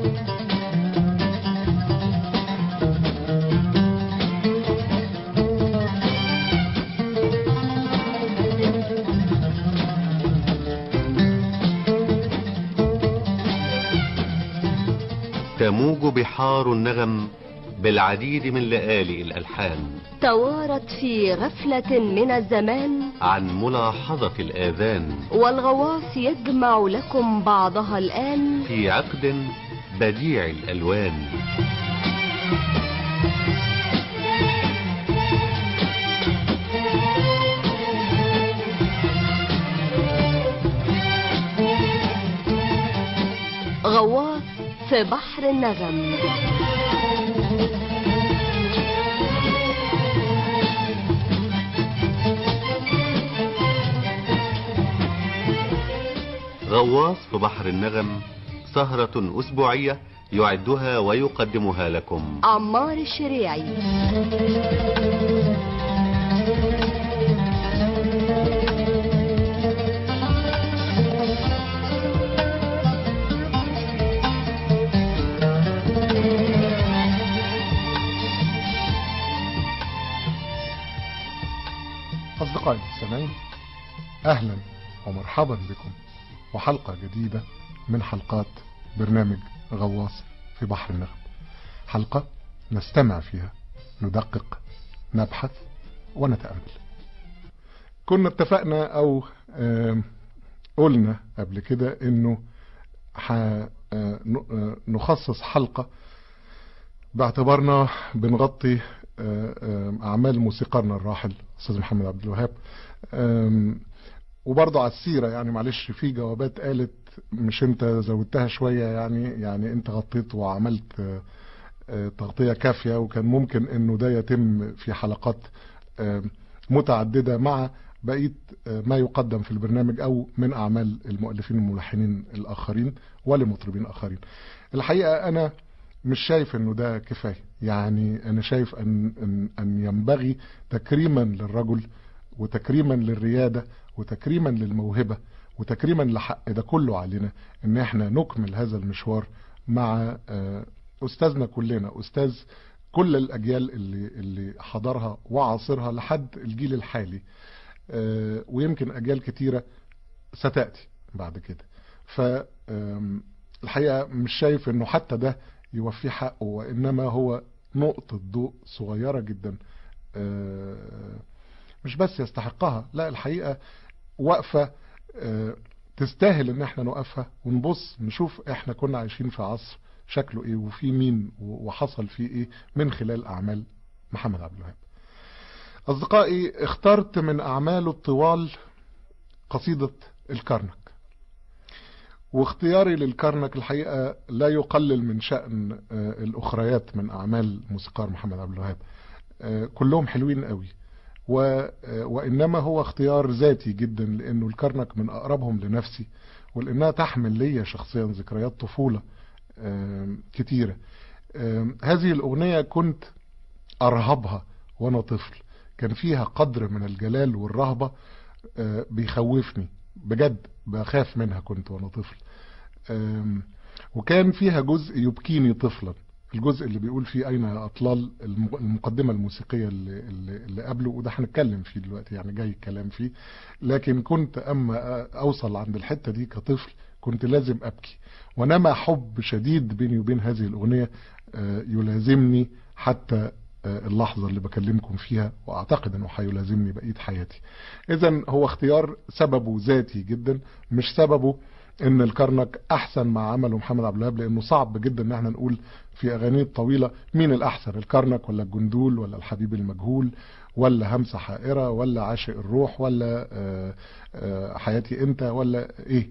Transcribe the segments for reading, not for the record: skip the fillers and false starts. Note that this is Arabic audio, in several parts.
تموج بحار النغم بالعديد من لآلئ الألحان، توارت في غفلة من الزمان عن ملاحظة الآذان، والغواص يجمع لكم بعضها الآن في عقد بديع الألوان. غواص في بحر النغم. غواص في بحر النغم، سهرة أسبوعية يعدها ويقدمها لكم عمار الشريعي. أصدقائي المستمعين، أهلا ومرحبا بكم وحلقة جديدة من حلقات برنامج غواص في بحر النغم. حلقة نستمع فيها، ندقق، نبحث ونتأمل. كنا اتفقنا أو قلنا قبل كده إنه نخصص حلقة باعتبارنا بنغطي أعمال موسيقارنا الراحل أستاذ محمد عبد الوهاب، وبرضه على السيرة. يعني معلش، في جوابات قالت مش انت زودتها شوية، يعني انت غطيت وعملت تغطية كافية، وكان ممكن انه ده يتم في حلقات متعددة مع بقية ما يقدم في البرنامج او من اعمال المؤلفين والملحنين الاخرين ولمطربين اخرين. الحقيقة انا مش شايف انه ده كفاية. يعني انا شايف ان ينبغي تكريما للرجل وتكريما للريادة وتكريما للموهبة وتكريما لحق ده كله علينا ان احنا نكمل هذا المشوار مع استاذنا كلنا، استاذ كل الاجيال اللي حضرها وعاصرها لحد الجيل الحالي، ويمكن اجيال كتيرة ستأتي بعد كده. فالحقيقة مش شايف انه حتى ده يوفي حقه، وانما هو نقطة ضوء صغيرة جدا مش بس يستحقها، لا الحقيقة وقفة تستاهل ان احنا نوقفها ونبص نشوف احنا كنا عايشين في عصر شكله ايه وفي مين وحصل فيه ايه من خلال اعمال محمد عبد الوهاب. اصدقائي، اخترت من اعماله الطوال قصيدة الكرنك، واختياري للكرنك الحقيقة لا يقلل من شأن الاخريات من اعمال موسيقار محمد عبد الوهاب، كلهم حلوين قوي، وإنما هو اختيار ذاتي جدا، لأنه الكرنك من أقربهم لنفسي، ولأنها تحمل لي شخصيا ذكريات طفولة كتيرة. هذه الأغنية كنت أرهبها وأنا طفل، كان فيها قدر من الجلال والرهبة بيخوفني بجد، بخاف منها كنت وأنا طفل. وكان فيها جزء يبكيني طفلا، الجزء اللي بيقول فيه أين يا أطلال، المقدمة الموسيقية اللي قبله، وده هنتكلم فيه دلوقتي، يعني جاي الكلام فيه. لكن كنت أما أوصل عند الحتة دي كطفل كنت لازم أبكي، ونما حب شديد بيني وبين هذه الأغنية يلازمني حتى اللحظة اللي بكلمكم فيها، وأعتقد أنه هيلازمني بقية حياتي. إذن هو اختيار سببه ذاتي جدا، مش سببه ان الكرنك احسن مع عمله محمد عبد الوهاب، لانه صعب جدا ان احنا نقول في اغانيه الطويله مين الاحسن، الكرنك ولا الجندول ولا الحبيب المجهول ولا همسه حائره ولا عاشق الروح ولا حياتي انت ولا ايه.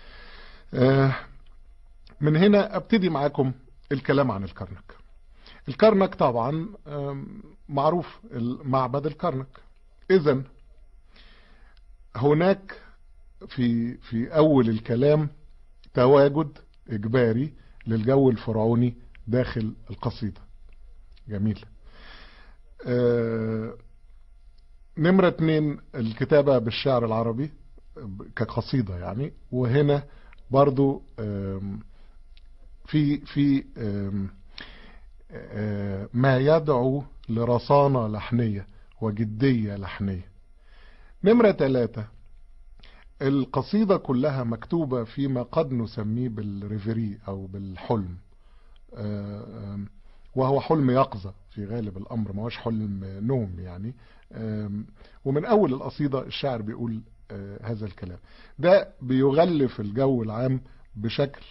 من هنا ابتدي معاكم الكلام عن الكرنك. الكرنك طبعا معروف معبد الكرنك. اذن هناك في اول الكلام تواجد اجباري للجو الفرعوني داخل القصيدة. جميل. نمرة 2 الكتابة بالشعر العربي كقصيدة يعني، وهنا برضو في ما يدعو لرصانة لحنية وجدية لحنية. نمرة 3، القصيدة كلها مكتوبة فيما قد نسميه بالريفري أو بالحلم، وهو حلم يقظة في غالب الأمر، ما هوش حلم نوم يعني. ومن أول القصيدة الشاعر بيقول هذا الكلام. ده بيغلف الجو العام بشكل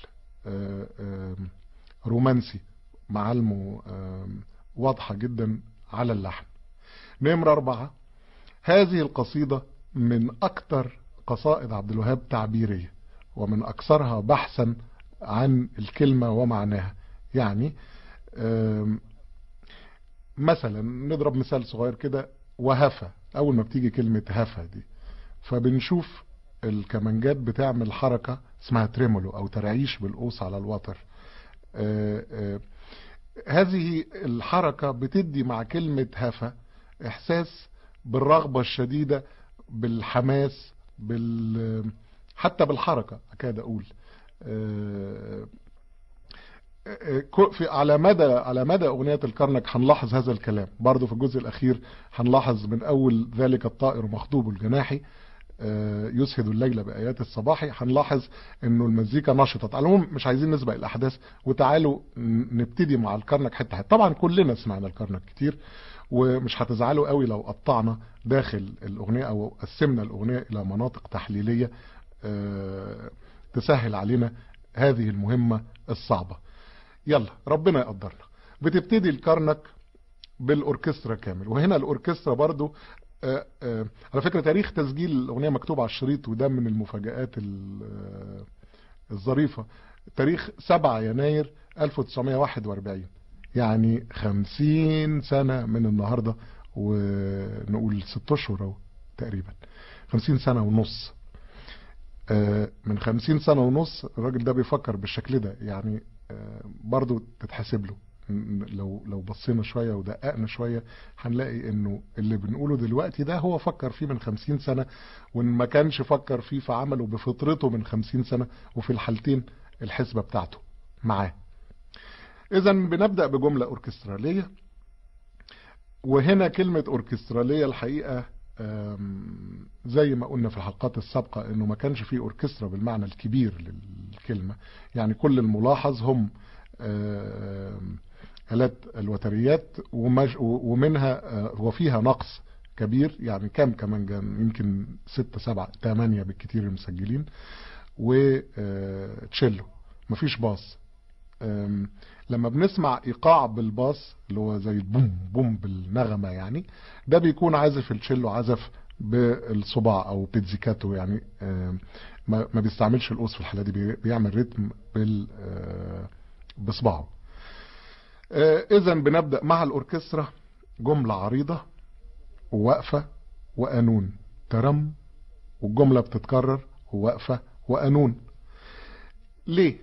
رومانسي، معالمه واضحة جدا على اللحن. نمرة 4، هذه القصيدة من أكثر قصائد عبد الوهاب تعبيرية، ومن أكثرها بحثا عن الكلمة ومعناها. يعني مثلا نضرب مثال صغير كده، وهفى، أول ما بتيجي كلمة هفى دي فبنشوف الكمانجات بتعمل حركة اسمها تريمولو أو ترعيش بالقوس على الوتر. هذه الحركة بتدي مع كلمة هفى إحساس بالرغبة الشديدة، بالحماس، حتى بالحركة أكاد أقول. على مدى أغنية الكرنك هنلاحظ هذا الكلام برضو. في الجزء الأخير هنلاحظ من أول ذلك الطائر مخضوب الجناحي يسهد الليلة بآيات الصباح، هنلاحظ انه المزيكا نشطت. على العموم مش عايزين نسبق الأحداث، وتعالوا نبتدي مع الكرنك حتة حتة. طبعا كلنا سمعنا الكرنك كتير، ومش هتزعلوا قوي لو قطعنا داخل الأغنية أو قسمنا الأغنية إلى مناطق تحليلية تسهل علينا هذه المهمة الصعبة. يلا ربنا يقدرنا. بتبتدي الكرنك بالأوركسترا كامل، وهنا الأوركسترا برضو على فكرة تاريخ تسجيل الأغنية مكتوب على الشريط، وده من المفاجآت الظريفة. تاريخ 7 يناير 1941، يعني 50 سنة من النهاردة، ونقول 6 أشهر تقريبا، 50 سنة ونص. من 50 سنة ونص الراجل ده بيفكر بالشكل ده، يعني برضو تتحسب له. لو بصينا شوية ودققنا شوية هنلاقي انه اللي بنقوله دلوقتي ده هو فكر فيه من 50 سنة، وان ما كانش فكر فيه فعمله بفطرته من 50 سنة، وفي الحالتين الحسبة بتاعته معاه. اذا بنبدأ بجملة اوركسترالية، وهنا كلمة اوركسترالية الحقيقة زي ما قلنا في الحلقات السابقة انه ما كانش فيه اوركسترا بالمعنى الكبير للكلمة. يعني كل الملاحظ هم آلات الوتريات، ومنها وفيها نقص كبير، يعني كام كمان يمكن 6 7 8 بالكتير المسجلين، وتشيلو، مفيش باص. لما بنسمع ايقاع بالباص اللي هو زي البوم بوم بالنغمة، يعني ده بيكون عازف التشيلو عزف بالصباع او بيتزيكاتو، يعني ما بيستعملش القوس في الحالة دي، بيعمل رتم بصباعه. اذا بنبدأ مع الاوركسترا جملة عريضة ووقفة وقانون ترم، والجملة بتتكرر ووقفة وقانون. ليه؟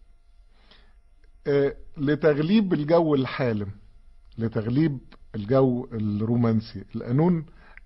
لتغليب الجو الحالم، لتغليب الجو الرومانسي. القانون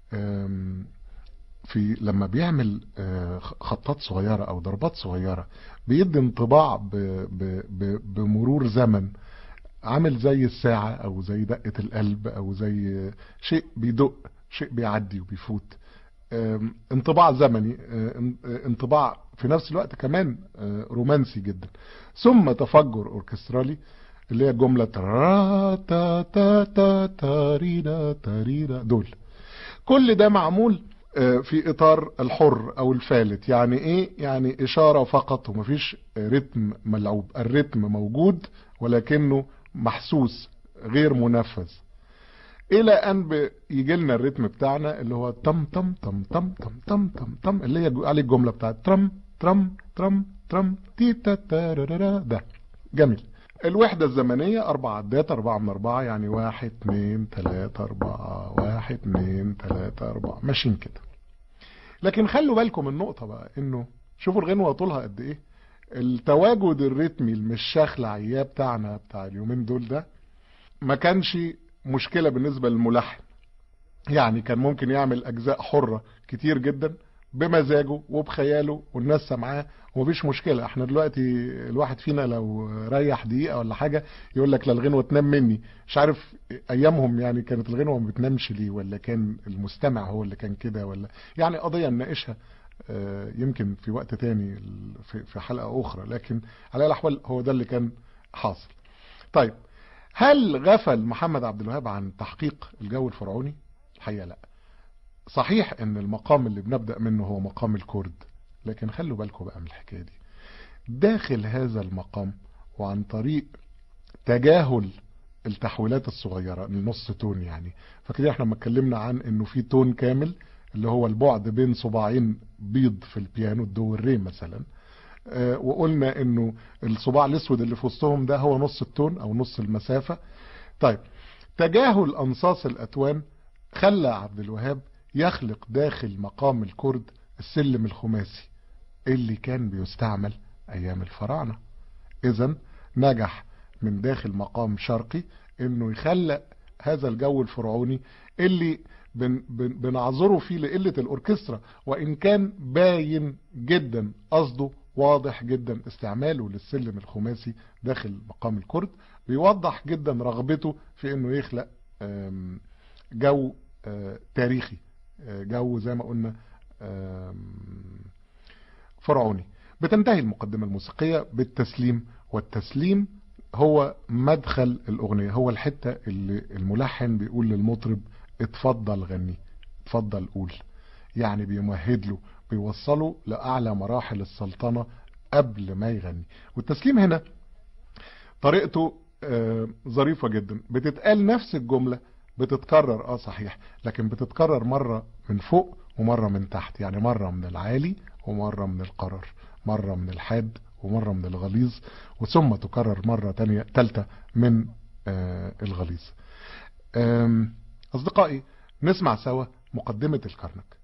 في لما بيعمل خطات صغيرة او ضربات صغيرة بيدي انطباع بمرور زمن، عامل زي الساعة او زي دقة القلب او زي شيء بيدق، شيء بيعدي وبيفوت. انطباع زمني، انطباع في نفس الوقت كمان رومانسي جدا. ثم تفجر اوركسترالي اللي هي الجملة تا تا تا تا تاريدا تاريدا. دول كل ده معمول في اطار الحر او الفالت. يعني ايه؟ يعني اشارة فقط ومفيش رتم ملعوب. الرتم موجود ولكنه محسوس غير منفذ، الى ان بيجي لنا الرتم بتاعنا اللي هو تم تم تم تم تم تم تم تم، اللي هي عليه الجملة بتاعت ترم ترم ترم ترم تي تا تا. ده جميل. الوحدة الزمنية 4 عدات، 4 من 4، يعني 1 2 3 4 1 2 3 4 ماشيين كده. لكن خلوا بالكم النقطة بقى، انه شوفوا الغنوة طولها قد ايه. التواجد الرتمي المشاخ عياه بتاعنا بتاع اليومين دول ده ما كانش مشكلة بالنسبة للملحن. يعني كان ممكن يعمل اجزاء حرة كتير جدا بمزاجه وبخياله والناس سامعاه ومفيش مشكلة. احنا دلوقتي الواحد فينا لو ريح دقيقة ولا حاجة يقول لك لا الغنوة تنام مني. مش عارف ايامهم يعني كانت الغنوة ما بتنامش ليه، ولا كان المستمع هو اللي كان كده، ولا يعني قضية نناقشها يمكن في وقت تاني في حلقة اخرى، لكن على الاحوال هو ده اللي كان حاصل. طيب، هل غفل محمد عبد الوهاب عن تحقيق الجو الفرعوني؟ الحقيقة لا. صحيح ان المقام اللي بنبدأ منه هو مقام الكرد، لكن خلوا بالكم بقى من الحكاية دي. داخل هذا المقام وعن طريق تجاهل التحويلات الصغيرة، النص تون يعني. فكده احنا لما اتكلمنا عن انه في تون كامل اللي هو البعد بين صباعين بيض في البيانو، الدو والري مثلا، وقلنا انه الصباع الاسود اللي في وسطهم ده هو نص التون او نص المسافة. طيب، تجاهل انصاص الاتوان خلى عبد الوهاب يخلق داخل مقام الكرد السلم الخماسي اللي كان بيستعمل ايام الفراعنة. اذا نجح من داخل مقام شرقي انه يخلق هذا الجو الفرعوني اللي بنعذره فيه لقلة الاوركسترا، وان كان باين جدا قصده، واضح جدا استعماله للسلم الخماسي داخل مقام الكرد، بيوضح جدا رغبته في انه يخلق جو تاريخي، جو زي ما قلنا فرعوني. بتنتهي المقدمة الموسيقية بالتسليم، والتسليم هو مدخل الأغنية، هو الحتة اللي الملحن بيقول للمطرب اتفضل غني، اتفضل قول، يعني بيمهد له، بيوصله لأعلى مراحل السلطنة قبل ما يغني. والتسليم هنا طريقته ظريفة جدا، بتتقال نفس الجملة بتتكرر صحيح، لكن بتتكرر مرة من فوق ومرة من تحت، يعني مرة من العالي ومرة من القرر، مرة من الحاد ومرة من الغليظ، وثم تكرر مرة تالتة من الغليظ. أصدقائي، نسمع سوا مقدمة الكرنك.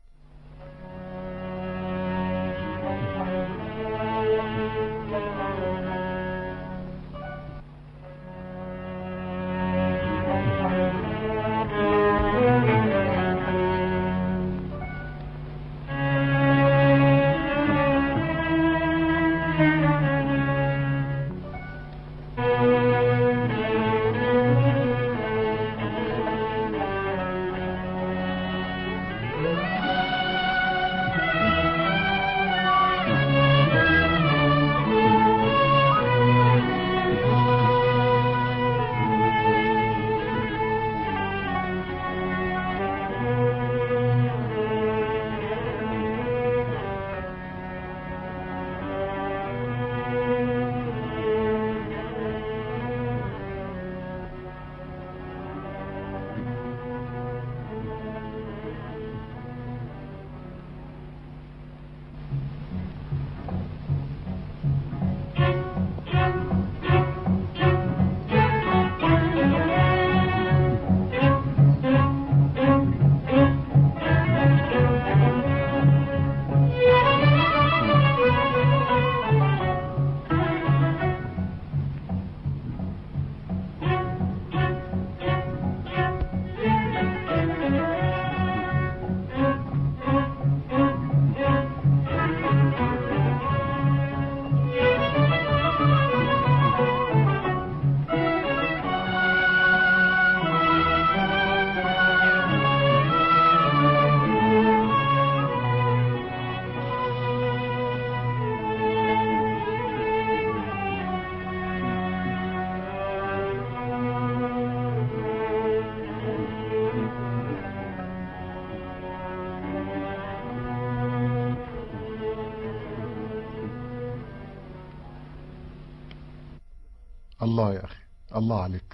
الله يا أخي، الله عليك.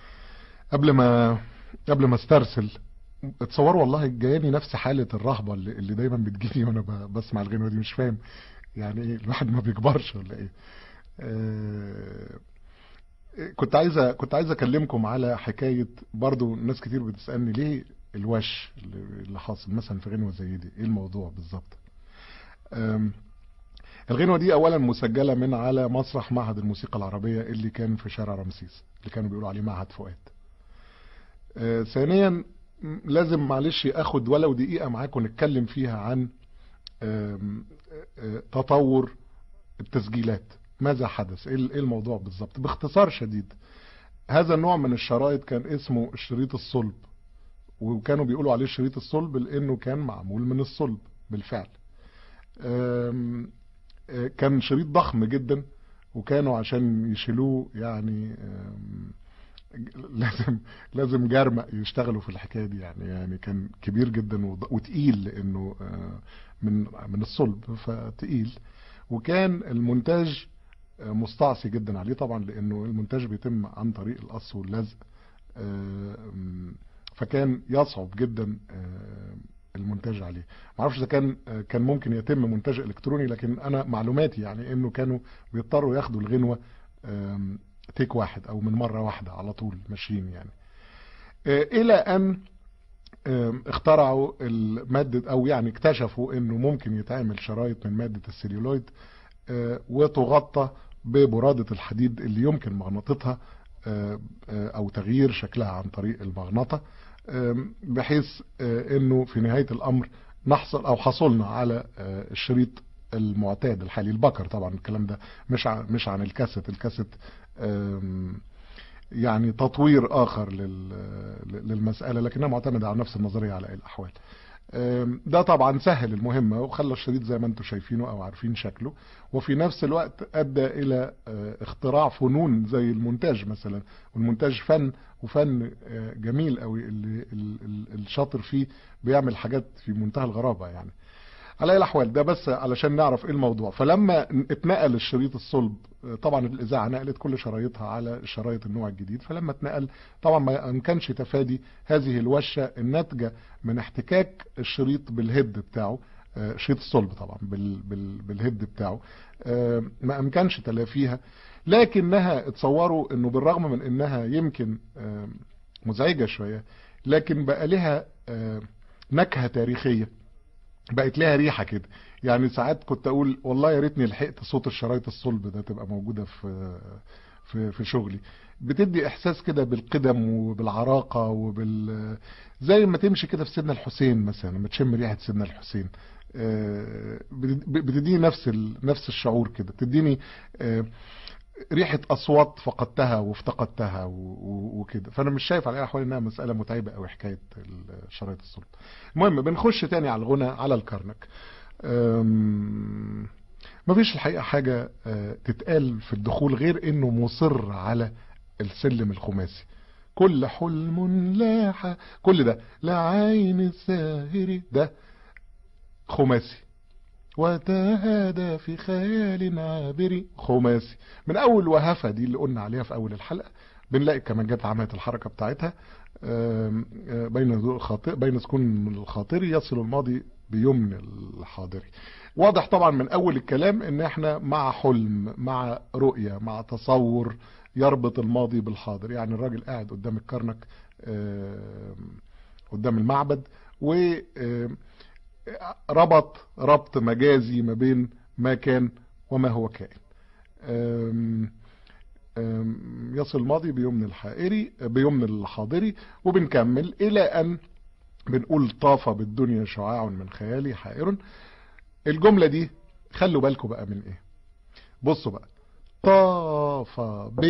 قبل ما استرسل، اتصوروا والله جاياني نفس حالة الرهبة اللي دايما بتجيني وانا بسمع الغنوة دي. مش فاهم يعني ايه، الواحد ما بيكبرش ولا ايه؟ كنت عايز اكلمكم على حكاية، برضو ناس كتير بتسألني ليه الوش اللي حاصل مثلا في غنوة زي دي، ايه الموضوع بالظبط؟ الغنوة دي اولا مسجلة من على مسرح معهد الموسيقى العربية اللي كان في شارع رمسيس، اللي كانوا بيقولوا عليه معهد فؤاد. ثانيا لازم معلش اخد ولو دقيقة معاكم نتكلم فيها عن تطور التسجيلات. ماذا حدث؟ ايه الموضوع بالظبط؟ باختصار شديد، هذا النوع من الشرايط كان اسمه الشريط الصلب، وكانوا بيقولوا عليه شريط الصلب لانه كان معمول من الصلب بالفعل. كان شريط ضخم جدا، وكانوا عشان يشيلوه يعني لازم جرمق يشتغلوا في الحكايه دي، يعني كان كبير جدا وتقيل، لانه من الصلب فتقيل. وكان المونتاج مستعصي جدا عليه طبعا، لانه المونتاج بيتم عن طريق القص واللزق، فكان يصعب جدا المونتاج عليه. معرفش اذا كان ممكن يتم مونتاج الكتروني، لكن انا معلوماتي يعني انه كانوا بيضطروا ياخدوا الغنوة تيك واحد او من مرة واحدة على طول ماشيين يعني. الى ان اخترعوا المادة، او يعني اكتشفوا انه ممكن يتعمل شرايط من مادة السليولويد وتغطى ببرادة الحديد اللي يمكن مغناطتها او تغيير شكلها عن طريق المغناطة، بحيث انه في نهاية الامر نحصل او حصلنا على الشريط المعتاد الحالي البكر. طبعا الكلام ده مش عن الكاسيت. الكاسيت يعني تطوير اخر للمسألة، لكنها معتمدة على نفس النظرية على اي الاحوال. ده طبعا سهل المهمة وخلى الشريط زي ما انتم شايفينه او عارفين شكله، وفي نفس الوقت ادى الى اختراع فنون زي المونتاج مثلا. والمونتاج فن، وفن جميل قوي، اللي الشاطر فيه بيعمل حاجات في منتهى الغرابة يعني. على اي الاحوال ده بس علشان نعرف ايه الموضوع. فلما اتنقل الشريط الصلب، طبعا الاذاعه نقلت كل شرايطها على شرايط النوع الجديد، فلما اتنقل طبعا ما امكنش تفادي هذه الوشه الناتجه من احتكاك الشريط بالهيد بتاعه، شريط الصلب طبعا بالهيد بتاعه، ما امكنش تلافيها. لكنها اتصوروا انه بالرغم من انها يمكن مزعجه شويه، لكن بقى لها نكهه تاريخيه، بقت لها ريحة كده. يعني ساعات كنت اقول والله يا ريتني لحقت صوت الشرايط الصلب ده تبقى موجودة في شغلي. بتدي احساس كده بالقدم وبالعراقة زي ما تمشي كده في سيدنا الحسين مثلا، لما تشم ريحة سيدنا الحسين بتديني نفس الشعور كده، بتديني ريحة اصوات فقدتها وافتقدتها وكده. فانا مش شايف على اي احوال انها مسألة متعبة او حكاية الشرايط الصلب. المهم بنخش تاني على الغنى على الكرنك. مفيش الحقيقة حاجة تتقال في الدخول غير انه مصر على السلم الخماسي. كل حلم لاح، كل ده لعين الساهر، ده خماسي. وتهادى في خيال عابري، خماسي. من اول وهفة دي اللي قلنا عليها في اول الحلقة، بنلاقي الكمانجات عملت الحركة بتاعتها بين سكون الخاطري يصل الماضي بيمن الحاضري. واضح طبعا من اول الكلام ان احنا مع حلم، مع رؤية، مع تصور يربط الماضي بالحاضر. يعني الراجل قاعد قدام الكرنك قدام المعبد، و ربط مجازي ما بين ما كان وما هو كائن. يصل الماضي بيمن الحاضري، وبنكمل الى ان بنقول طاف بالدنيا شعاع من خيالي حائر. الجملة دي خلوا بالكم بقى من ايه. بصوا بقى، طاف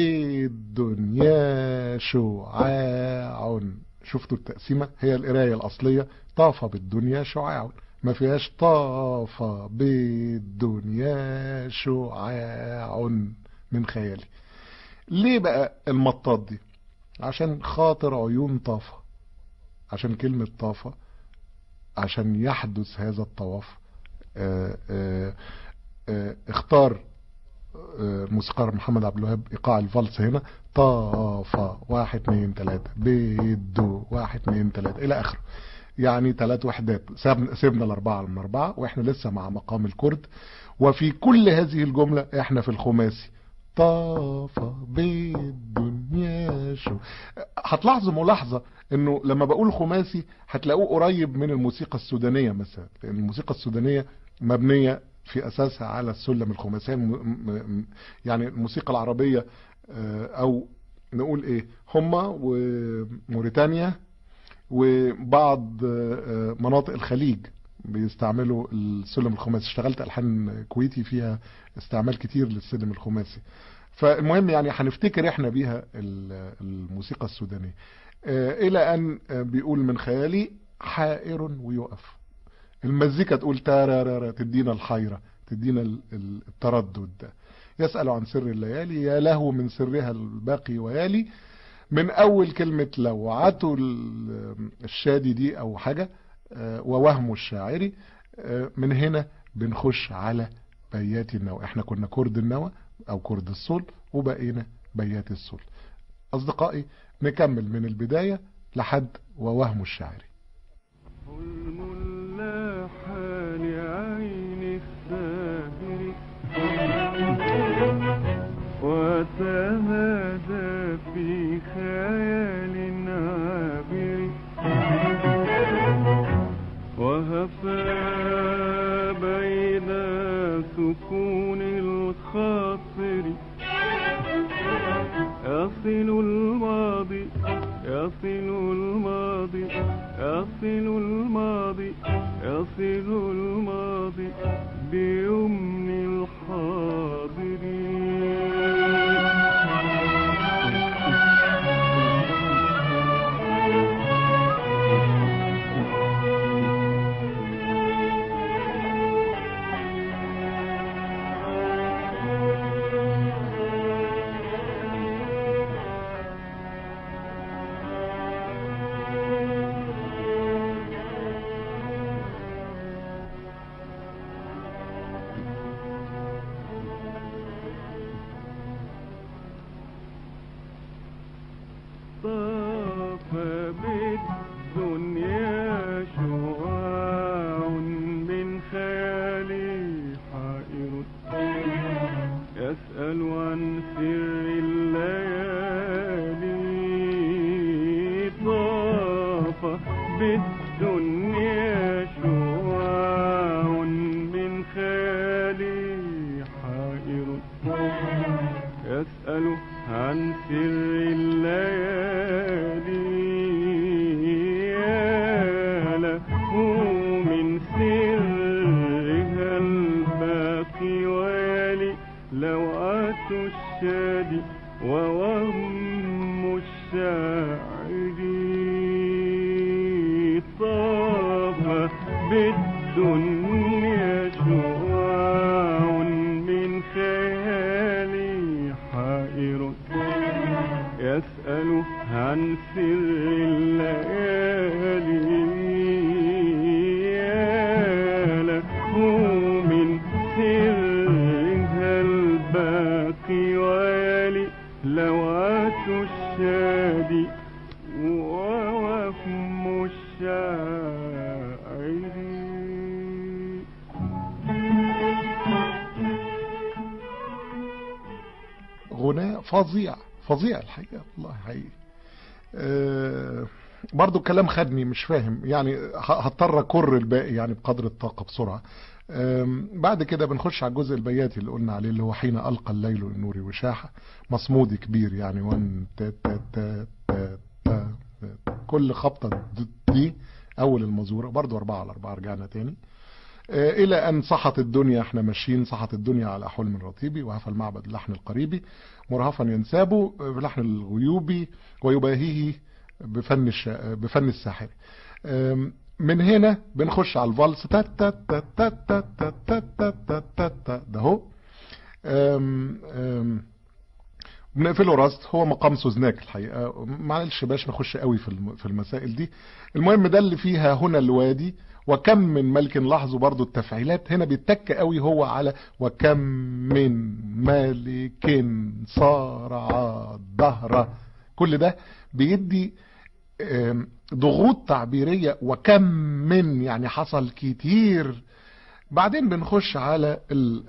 بالدنيا شعاع. شفتوا التقسيمة؟ هي القراية الأصلية طاف بالدنيا شعاع، ما فيهاش طاف بالدنيا شعاع من خيالي. ليه بقى المطاط دي؟ عشان خاطر عيون طافة، عشان كلمة طافة، عشان يحدث هذا الطواف. اختار الموسيقار محمد عبد الوهاب ايقاع الفالس هنا، طافة 1 2 3 بيدو 1 2 3 الى اخره. يعني 3 وحدات، سيبنا الاربعة من 4 واحنا لسه مع مقام الكرد. وفي كل هذه الجملة احنا في الخماسي، طاف بالدنيا شو. هتلاحظوا ملاحظة انه لما بقول خماسي هتلاقوه قريب من الموسيقى السودانية مثلا، لان الموسيقى السودانية مبنية في اساسها على السلم الخماسي. يعني الموسيقى العربية او نقول ايه، هما وموريتانيا وبعض مناطق الخليج بيستعملوا السلم الخماسي. اشتغلت ألحان كويتي فيها استعمال كتير للسلم الخماسي. فالمهم يعني هنفتكر احنا بيها الموسيقى السودانية. الى ان بيقول من خيالي حائر ويقف. المزيكا تقول تارارارا، تدينا الحيرة، تدينا التردد ده. يسأل عن سر الليالي، يا له من سرها الباقي ويالي. من اول كلمة لو عتوا الشادي دي او حاجة ووهم الشاعري. من هنا بنخش على بيات النوى. احنا كنا كرد النوى او كرد الصول وبقينا بيات الصول. اصدقائي نكمل من البداية لحد ووهم الشاعري. حلم اللاحة لعين الساهر وتمادى في خيال عابر وهفى بين سكون الخاطر يصل الماضي يصل الماضي يصل الماضي يصل الماضي بيمن الحاضرين. طاف بالدنيا شعاع من خيالي حائر يسأل عن سر الليالي. طاف بالدنيا شعاع من خيالي حائر يسأل عن سر الليالي. يا له من سرها الباقي ويلي لوعة الشادي ووهم الشاعري. طاف بالدنيا شعاع من خيالي حائر يسأل عن سر الليالي. يا له من سرها الباقي ويلي لوعة الشادي ووهم الشاعري. غناء فظيع فظيع الحقيقة والله حقيقي. برضو الكلام خدني مش فاهم يعني، هضطر اكر الباقي يعني بقدر الطاقة بسرعة. بعد كده بنخش على الجزء البياتي اللي قلنا عليه، اللي هو حين ألقى الليل النور وشاحة. مصمود كبير يعني، وان تا تا تا تا تا. كل خبطة دي اول المزورة برضو 4/4. رجعنا تاني الى ان صحت الدنيا. احنا ماشيين صحت الدنيا على حلم رطيبي وهفى المعبد اللحن القريبي مرهفا ينسابه بلحن الغيوبي ويباهيه بفن الساحر. من هنا بنخش على الفالس تا تا تا تا تا تا تا تا تا تا ده هو. بنقفله راست. هو مقام سوزناك الحقيقة، معلش باش نخش قوي في المسائل دي. المهم ده اللي فيها هنا الوادي وكم من ملك. لاحظوا برضو التفعيلات هنا بيتك قوي هو على وكم من ملك صارع الدهر. كل ده بيدي ضغوط تعبيرية. وكم من يعني حصل كتير. بعدين بنخش على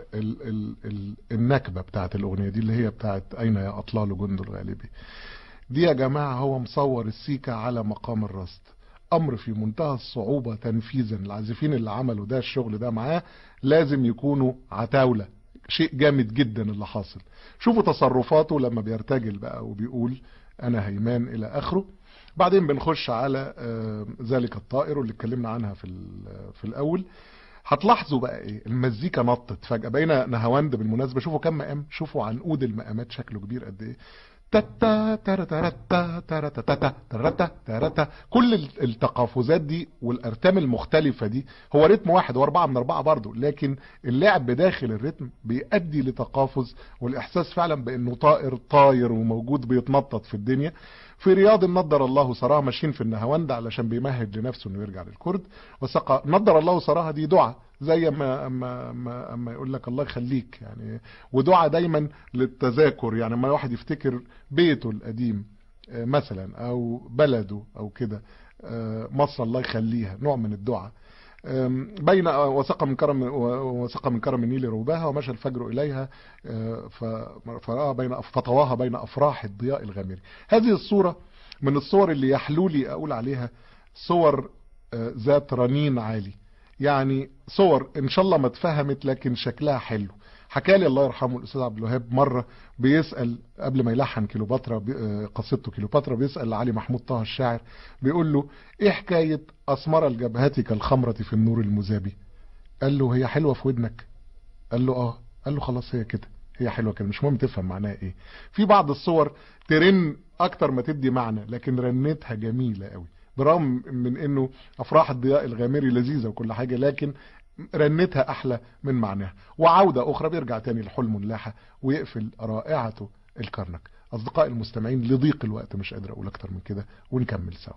النكبة بتاعت الأغنية دي اللي هي بتاعت أين يا أطلال جند الغالبي. دي يا جماعة هو مصور السيكة على مقام الرصد. أمر في منتهى الصعوبة تنفيذا. العازفين اللي عملوا ده الشغل ده معاه لازم يكونوا عتاولة. شيء جامد جدا اللي حاصل. شوفوا تصرفاته لما بيرتجل بقى وبيقول أنا هيمان إلى آخره. بعدين بنخش على ذلك الطائر واللي اتكلمنا عنها في الأول. هتلاحظوا بقى ايه، المزيكا نطت فجأة. بقينا نهاوند بالمناسبة، شوفوا كم مقام، شوفوا عنقود المقامات شكله كبير قد ايه. تتا ترتا ترتا ترتا ترتا، كل التقافزات دي والارتام المختلفة دي، هو رتم واحد و4 من 4 برضه، لكن اللعب بداخل الرتم بيؤدي لتقافز والاحساس فعلا بانه طائر طاير وموجود بيتنطط في الدنيا. في رياض نضر الله سراها ماشيين في النهاوند علشان بيمهد لنفسه انه يرجع للكرد. وسقى نضر الله سراها دي دعاء، زي اما يقول لك الله يخليك يعني، ودعاء دايما للتذاكر، يعني ما واحد يفتكر بيته القديم مثلا او بلده او كده، مصر الله يخليها، نوع من الدعاء. بين وسقى من كرم النيل روباها ومشى الفجر اليها فرأى فطواها بين افراح الضياء الغامري. هذه الصورة من الصور اللي يحلو لي اقول عليها صور ذات رنين عالي، يعني صور ان شاء الله ما اتفهمت لكن شكلها حلو. حكالي الله يرحمه الاستاذ عبد الوهاب مرة بيسأل قبل ما يلحن كيلوباترا قصيدته كيلوباترا، بيسأل علي محمود طه الشاعر، بيقول له ايه حكاية اسمر الجبهة كالخمرة في النور المذابي؟ قال له هي حلوة في ودنك؟ قال له اه. قال له خلاص هي كده، هي حلوة كده، مش مهم تفهم معناها ايه. في بعض الصور ترن اكتر ما تدي معنى، لكن رنتها جميلة قوي، برغم من انه افراح الضياء الغامري لذيذة وكل حاجة، لكن رنتها احلى من معناها. وعودة اخرى بيرجع تاني لحلم لاحة ويقفل رائعته الكرنك. اصدقائي المستمعين لضيق الوقت مش قادر اقول اكتر من كده، ونكمل سوا.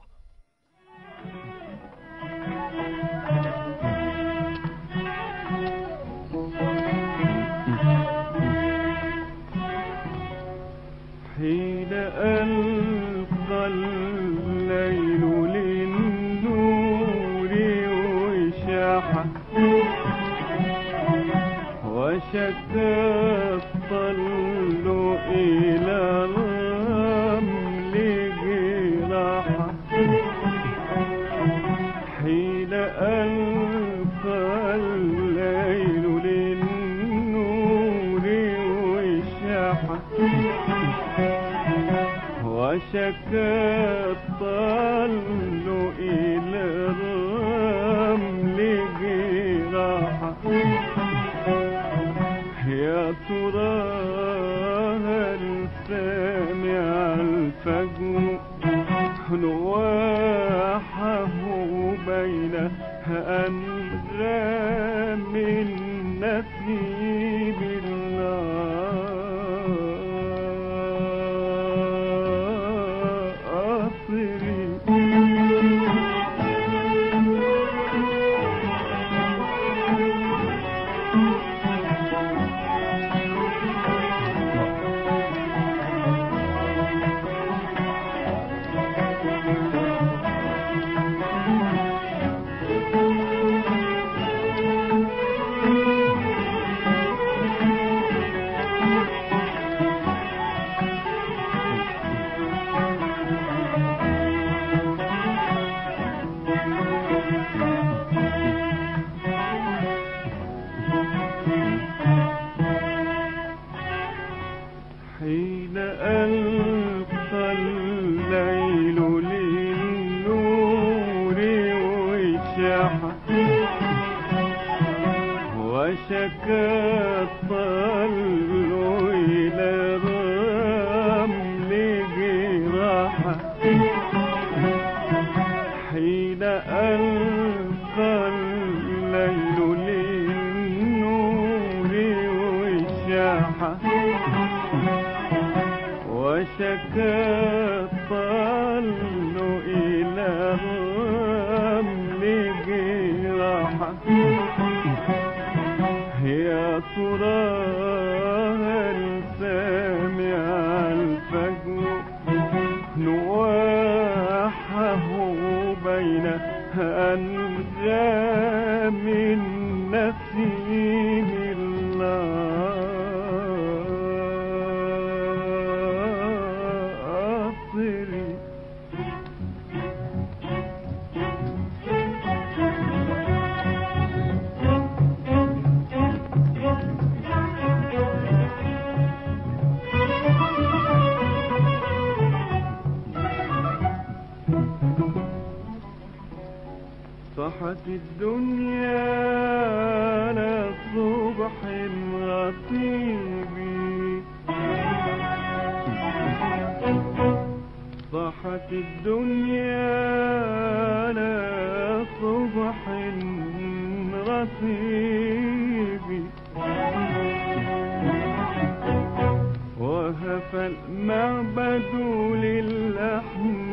حين ألقى الليل للنور وشاح وشكى الطل إلى الرمل جراحا، حين ألقى الليل للنور وشاح وشكى الطل إلى الرمل جراحا، يا ترى هل سمع الفجر نواحه بين أنغام النسيم حين ألقى الليل للنور وشاح وشكى الطل إلى الرمل جراحا، حين ألقى الليل للنور وشاح وشكى الطل إلى الرمل جراحا، يا ترى هل سمع الفجر نواحه بين أنغام النسيم صاحت الدنيا على صبح رطيبي، صاحت الدنيا على صبح رطيبي، وهف المعبد للحن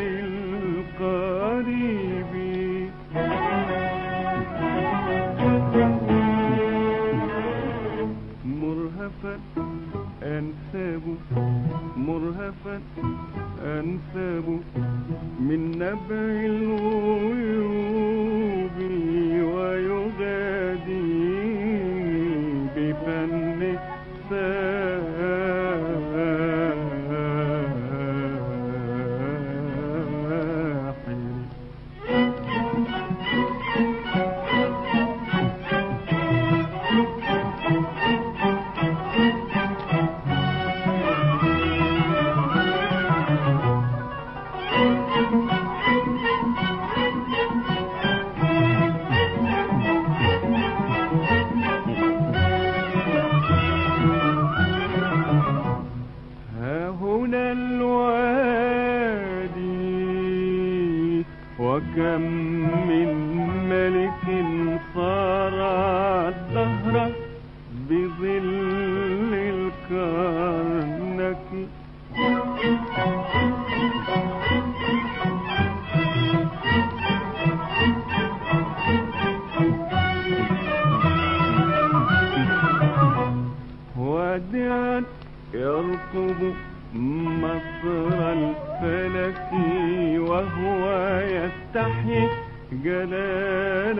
القريب، مرهفا أنساب مرهفا أنساب من نبع الغيوب، ويغادي بفن وكم من ملك صارع الدهر بظل الكرنك، وادعا يرقب مصر الفلك، وهو يستحي جلال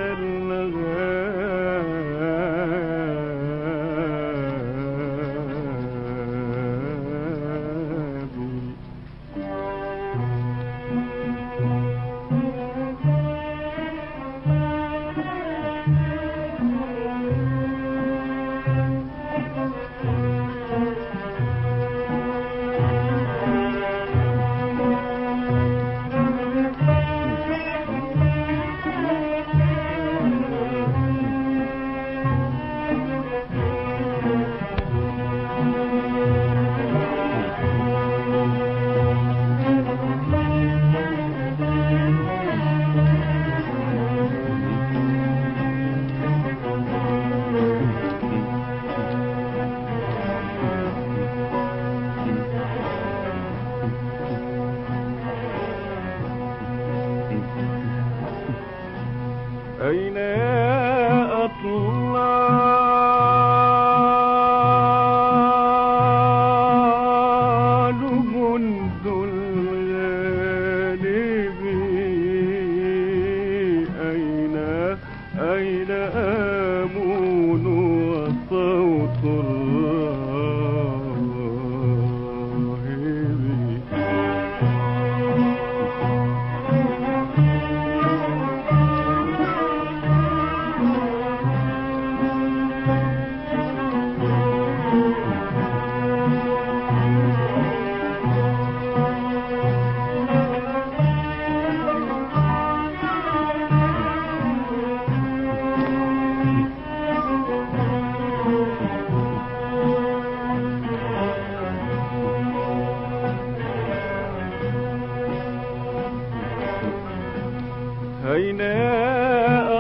الغاب. أين يا أطلال جند الغالب، أين آمون وصوت أين يا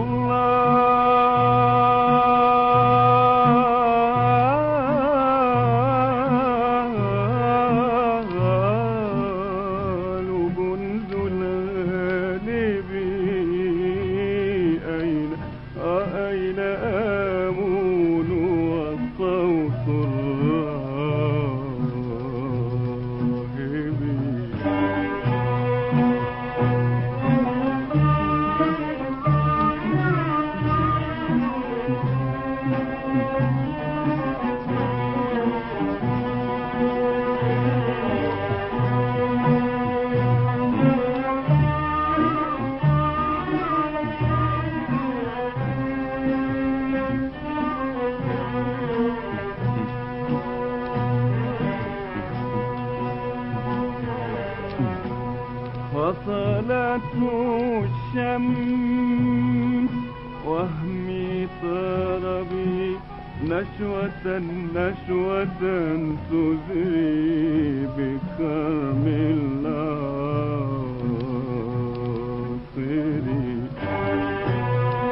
أطلال جند الغالب، أين آمون والصوت الراهب. وصلت الشمس وهمي طار بي نشوة نشوة تزري بكرم الناصري.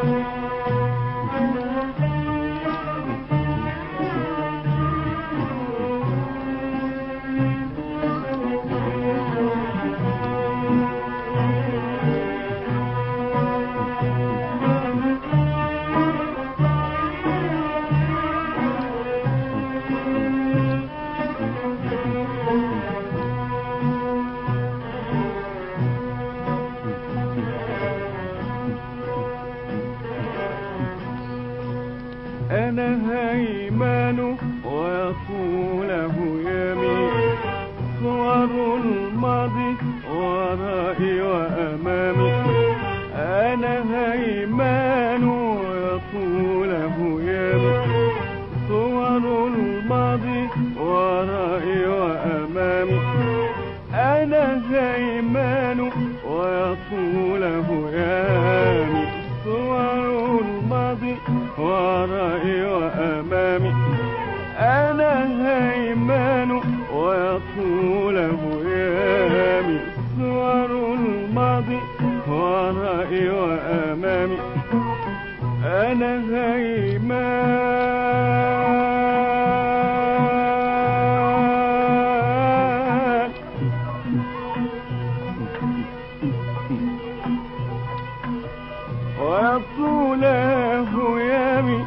أنا هيمان ويطوله يمي صور الماضي ورائي وأمامي. أنا هيمان ويطوله يمي صور الماضي ورائي وأمامي. أنا هيمان ويطوله يمي صور الماضي ورائي وأمامي. أنا هيمان ويطوله يامي صور الماضي ورائي وأمامي. أنا هيمان ويطوله يامي.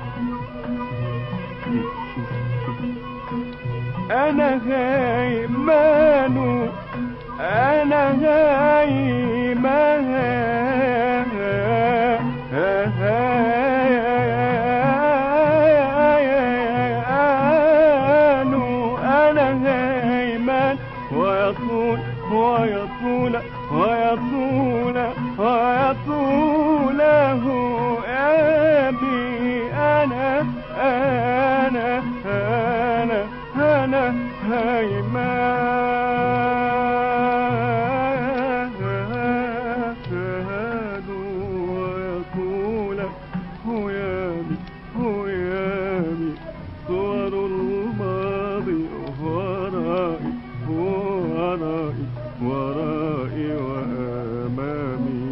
أنا هيمان أنا هيمان أنا هيمان ويطول ويطول ويطول ويطوله أبي. أنا هيمان ويطول هيامي هيامي صور الماضي ورائي ورائي ورائي وأمامي.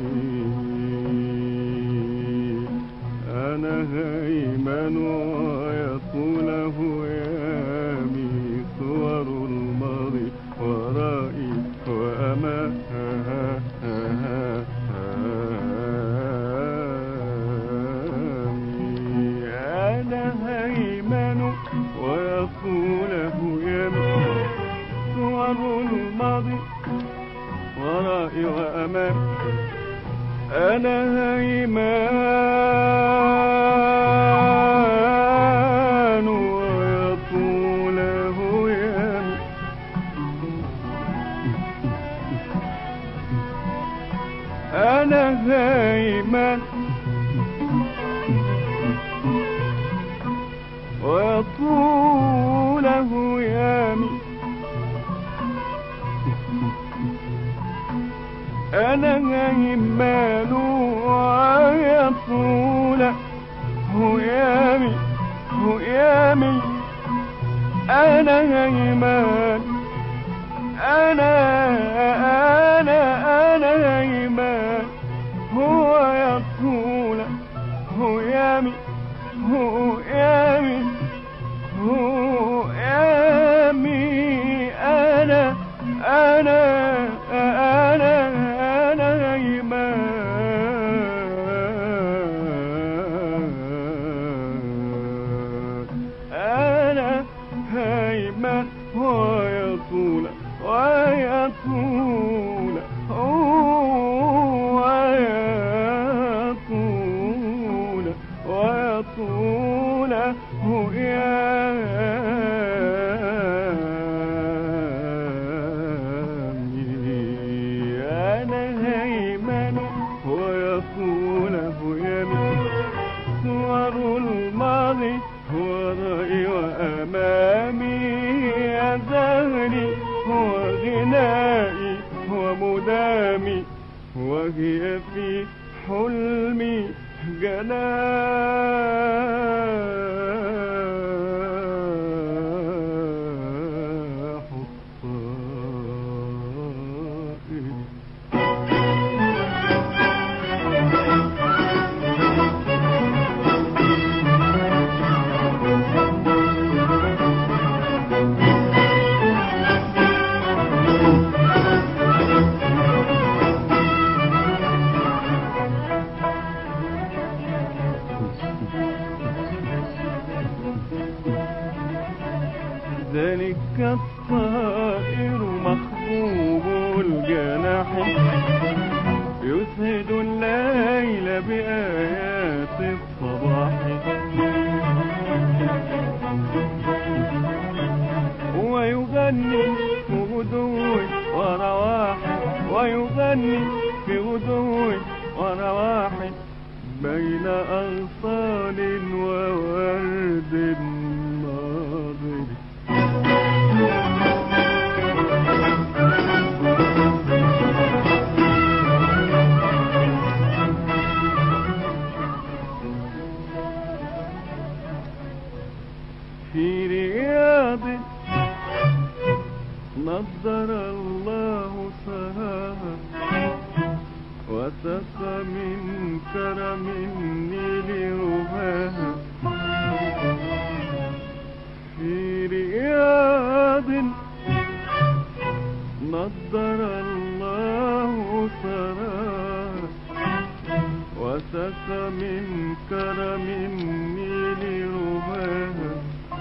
أنا هيمان ويطوله يامي صور الماضي ورائي وأمامي. أنا هيمان ويطوله يامي صور الماضي ورائي وأمامي. أنا هيمان ويطوله يامي. أنا هيمان ويطوله يامي. أنا هيمان ويطوله يامي يامي. أنا هيمان أنا هيمان هو يطوله يامي يامي يامي. أنا هيمان. أنا هيمان ويطول ويطول ويطول ويطول يامي. وغنائي ومدامي، وهي في حلمي جناح الطائر. ذلك الطائر مخبوب الجناح، يسهد الليل بآيات الصباح، ويغني في غدو ورواح، ويغني في غدو ورواح، بين أغصان وورد ناضر. في رياض نضر الله سراها، وسقى من كرم النيل رباها. في رياض نضر الله سراها، وسقى من كرم النيل رباها.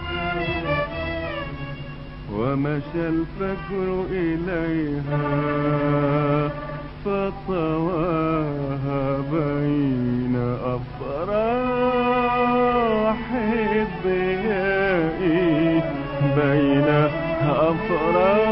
ومشى الفجر إليها فطواها بين أفراح الضياء، بين أفراح